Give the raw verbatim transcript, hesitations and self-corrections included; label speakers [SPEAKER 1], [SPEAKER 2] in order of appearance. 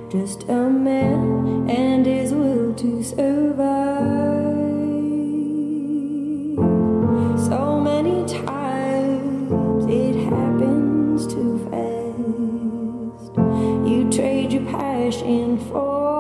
[SPEAKER 1] just a man and his will to survive. So many times it happens too fast. You trade your passion for